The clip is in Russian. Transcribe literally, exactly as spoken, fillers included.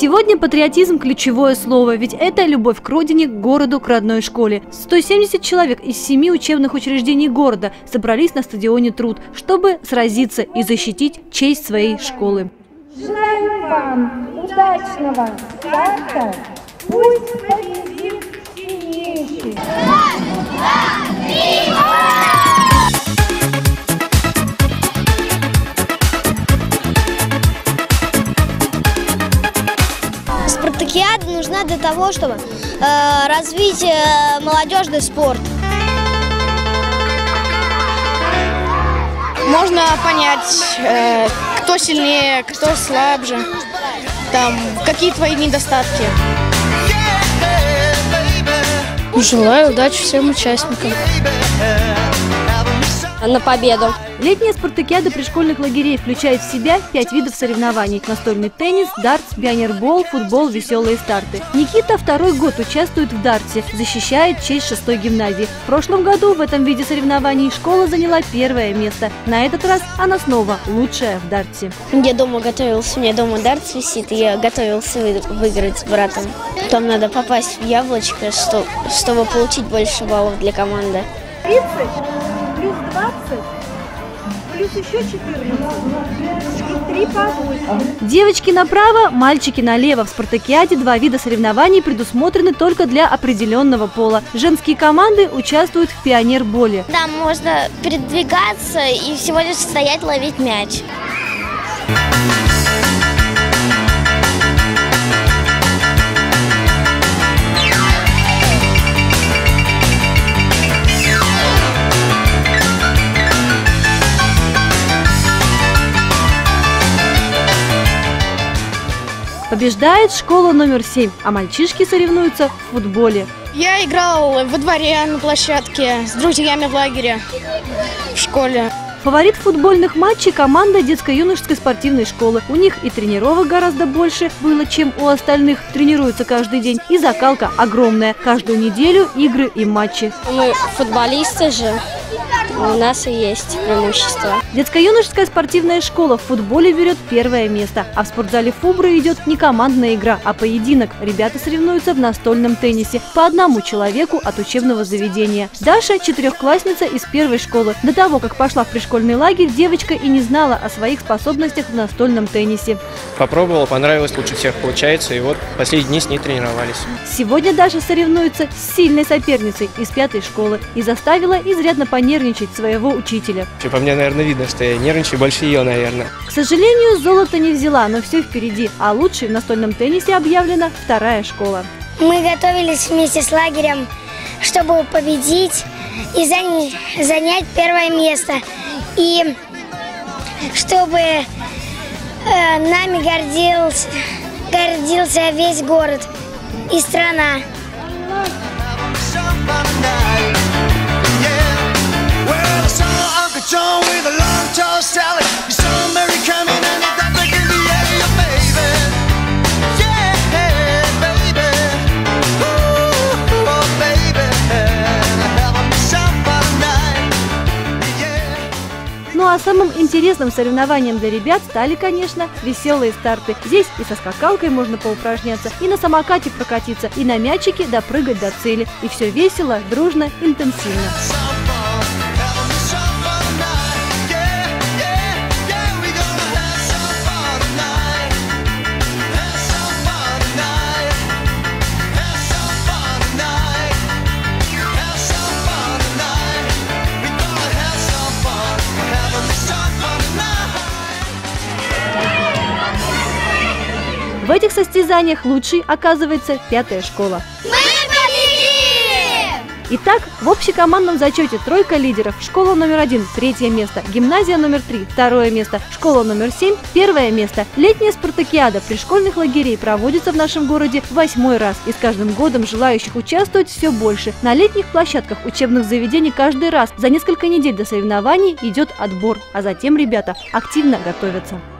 Сегодня патриотизм – ключевое слово, ведь это любовь к родине, к городу, к родной школе. сто семьдесят человек из семи учебных учреждений города собрались на стадионе «Труд», чтобы сразиться и защитить честь своей школы. Желаем вам удачного старта, пусть победит сильнейший. Спартакиада нужна для того, чтобы э, развить э, молодежный спорт. Можно понять, э, кто сильнее, кто слабже, там, какие твои недостатки. Желаю удачи всем участникам. На победу. Летняя спартакиада пришкольных лагерей включает в себя пять видов соревнований: настольный теннис, дартс, пионербол, футбол, веселые старты. Никита второй год участвует в дартсе, защищает честь шестой гимназии. В прошлом году в этом виде соревнований школа заняла первое место. На этот раз она снова лучшая в дартсе. Я дома готовился, у меня дома дартс висит, и я готовился выиграть с братом. Там надо попасть в яблочко, что, чтобы получить больше баллов для команды. тридцать плюс двадцать плюс еще четырнадцать и три по восемь. Девочки направо, мальчики налево. В спартакиаде два вида соревнований предусмотрены только для определенного пола. Женские команды участвуют в пионерболе. Там можно передвигаться и всего лишь стоять, ловить мяч. Побеждает школа номер семь, а мальчишки соревнуются в футболе. Я играл во дворе на площадке с друзьями в лагере, в школе. Фаворит футбольных матчей – команда детско-юношеской спортивной школы. У них и тренировок гораздо больше было, чем у остальных. Тренируются каждый день, и закалка огромная. Каждую неделю игры и матчи. Мы футболисты же, у нас и есть преимущество. Детско-юношеская спортивная школа в футболе берет первое место. А в спортзале Фубры идет не командная игра, а поединок. Ребята соревнуются в настольном теннисе. По одному человеку от учебного заведения. Даша – четырехклассница из первой школы. До того, как пошла в пришкольный лагерь, девочка и не знала о своих способностях в настольном теннисе. Попробовала, понравилось, лучше всех получается, и вот последние дни с ней тренировались. Сегодня Даша соревнуется с сильной соперницей из пятой школы и заставила изрядно понервничать своего учителя. По мне, наверное, видно, что я нервничаю больше ее, наверное. К сожалению, золото не взяла, но все впереди, а лучшей в настольном теннисе объявлена вторая школа. Мы готовились вместе с лагерем, чтобы победить и занять, занять первое место. И чтобы э, нами гордился, гордился весь город и страна. Ну а самым интересным соревнованием для ребят стали, конечно, веселые старты. Здесь и со скакалкой можно поупражняться, и на самокате прокатиться, и на мячике допрыгать до цели. И все весело, дружно, интенсивно. В этих состязаниях лучшей оказывается пятая школа. Мы победим! Итак, в общекомандном зачете тройка лидеров: школа номер один – третье место, гимназия номер три – второе место, школа номер семь – первое место. Летняя спартакиада пришкольных лагерей проводится в нашем городе восьмой раз, и с каждым годом желающих участвовать все больше. На летних площадках учебных заведений каждый раз за несколько недель до соревнований идет отбор, а затем ребята активно готовятся.